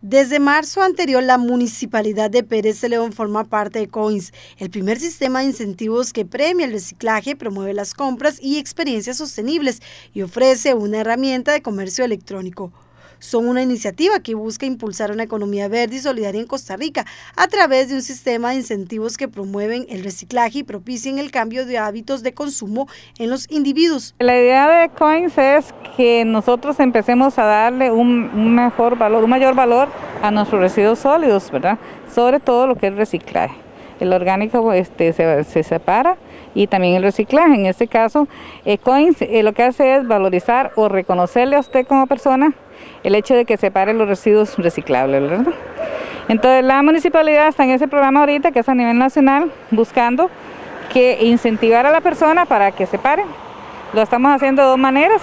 Desde marzo anterior, la Municipalidad de Pérez Celedón forma parte de Coins, el primer sistema de incentivos que premia el reciclaje, promueve las compras y experiencias sostenibles y ofrece una herramienta de comercio electrónico. Son una iniciativa que busca impulsar una economía verde y solidaria en Costa Rica a través de un sistema de incentivos que promueven el reciclaje y propicien el cambio de hábitos de consumo en los individuos. La idea de Coins es que nosotros empecemos a darle un mayor valor a nuestros residuos sólidos, ¿verdad? Sobre todo lo que es reciclaje. El orgánico se separa y también el reciclaje. En este caso, Coins lo que hace es valorizar o reconocerle a usted como persona el hecho de que separe los residuos reciclables, ¿verdad? Entonces la municipalidad está en ese programa ahorita, que es a nivel nacional, buscando que incentivar a la persona para que separe. Lo estamos haciendo de dos maneras.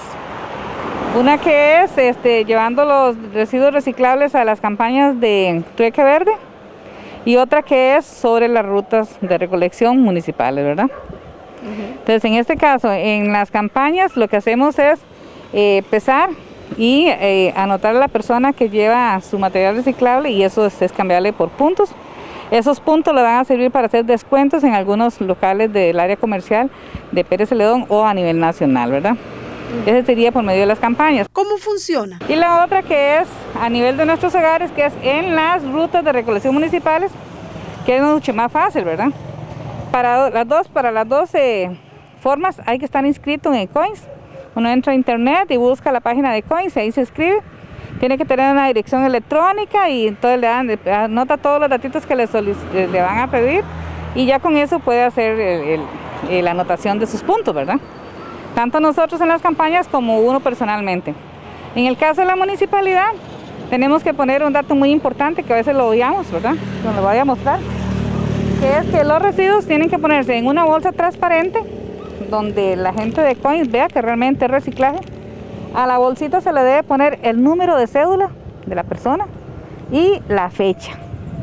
Una que es llevando los residuos reciclables a las campañas de Trueque Verde, y otra que es sobre las rutas de recolección municipales, ¿verdad? Entonces, en este caso, en las campañas lo que hacemos es pesar y anotar a la persona que lleva su material reciclable, y eso es cambiarle por puntos. Esos puntos le van a servir para hacer descuentos en algunos locales del área comercial de Pérez Celedón o a nivel nacional, ¿verdad? Ese sería por medio de las campañas. ¿Cómo funciona? Y la otra que es a nivel de nuestros hogares, que es en las rutas de recolección municipales, que es mucho más fácil, ¿verdad? Para las dos formas hay que estar inscrito en Coins. Uno entra a internet y busca la página de Coins, ahí se inscribe. Tiene que tener una dirección electrónica y entonces anota todos los datitos que le van a pedir, y ya con eso puede hacer la anotación de sus puntos, ¿verdad? Tanto nosotros en las campañas como uno personalmente. En el caso de la municipalidad, tenemos que poner un dato muy importante que a veces lo odiamos, ¿verdad? Lo voy a mostrar, que es que los residuos tienen que ponerse en una bolsa transparente, donde la gente de Coins vea que realmente es reciclaje. A la bolsita se le debe poner el número de cédula de la persona y la fecha.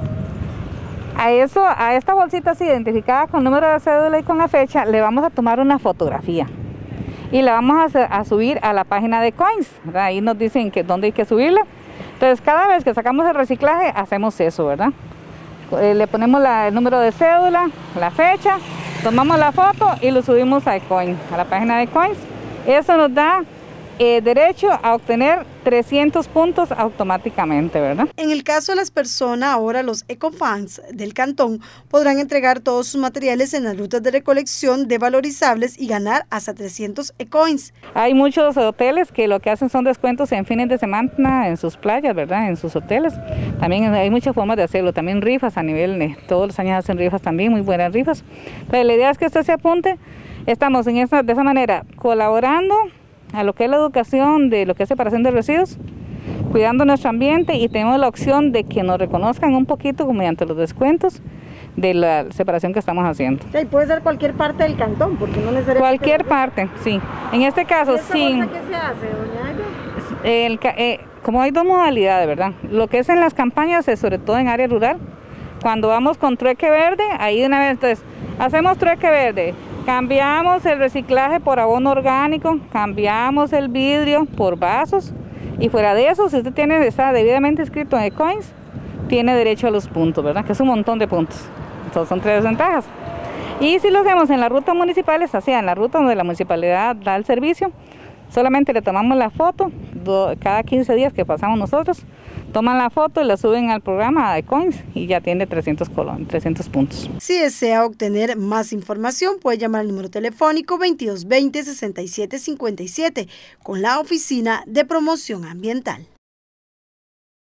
A esta bolsita así identificada con el número de cédula y con la fecha, le vamos a tomar una fotografía y la vamos a subir a la página de Coins, ¿verdad? Ahí nos dicen dónde hay que subirla. Entonces, cada vez que sacamos el reciclaje, hacemos eso, ¿verdad? Le ponemos el número de cédula, la fecha, tomamos la foto y lo subimos a Coins, a la página de Coins. Eso nos da derecho a obtener 300 puntos automáticamente, ¿verdad? En el caso de las personas, ahora los ecofans del cantón podrán entregar todos sus materiales en las rutas de recolección de valorizables y ganar hasta 300 ecoins. Hay muchos hoteles que lo que hacen son descuentos en fines de semana en sus playas, ¿verdad? En sus hoteles. También hay muchas formas de hacerlo, también rifas a nivel, todos los años hacen rifas también, muy buenas rifas. Pero la idea es que usted se apunte. Estamos de esa manera colaborando a lo que es la educación de lo que es separación de residuos, cuidando nuestro ambiente, y tenemos la opción de que nos reconozcan un poquito mediante los descuentos de la separación que estamos haciendo. Sí, puede ser cualquier parte del cantón, porque no necesariamente... Cualquier parte, sí. En este caso, sí. ¿Qué se hace, doña Aya? Como hay dos modalidades, ¿verdad? Lo que es en las campañas es sobre todo en área rural. Cuando vamos con Trueque Verde, ahí de una vez, entonces, hacemos Trueque Verde. Cambiamos el reciclaje por abono orgánico, cambiamos el vidrio por vasos, y fuera de eso, si usted está debidamente inscrito en Coins, tiene derecho a los puntos, ¿verdad? Que es un montón de puntos. Entonces son 3 ventajas. Y si lo hacemos en las rutas municipales, así en la ruta donde la municipalidad da el servicio, solamente le tomamos la foto, cada 15 días que pasamos nosotros, toman la foto y la suben al programa de Coins y ya tiene 300 puntos. Si desea obtener más información, puede llamar al número telefónico 2220-6757 con la Oficina de Promoción Ambiental.